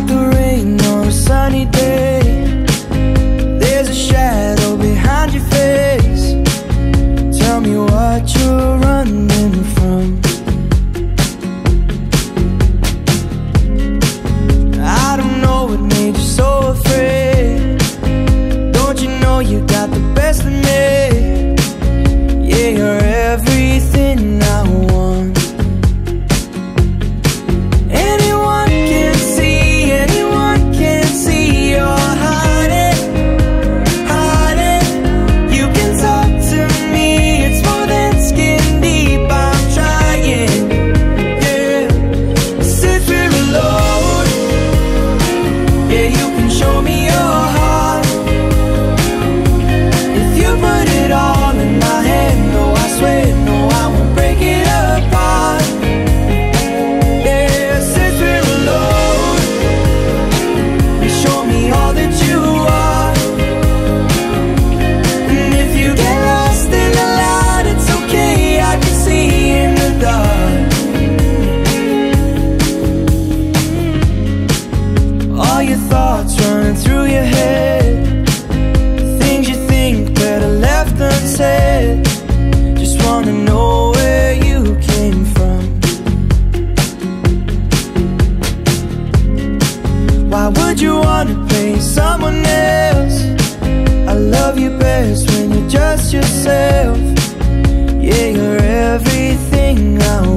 like the rain on a sunny day. There's a shadow behind your face. Tell me what you're running from. I don't know what made you so afraid. Don't you know you got the best of me? Yeah, you're everything I want. Anyone can see you're hiding, hiding. You can talk to me, it's more than skin deep. I'm trying, yeah. Since we're alone, yeah, you can show me your heart. If you put it all in my hand, no, I swear, no, I won't break it apart. Yeah, since we're alone, you show me all that you are. And if you get lost in the light, it's okay, I can see in the dark. All your thoughts running through your head, things you think better left unsaid. Just wanna know where you came from. Why would you wanna play someone else? I love you best when you're just yourself. Yeah, you're everything I want.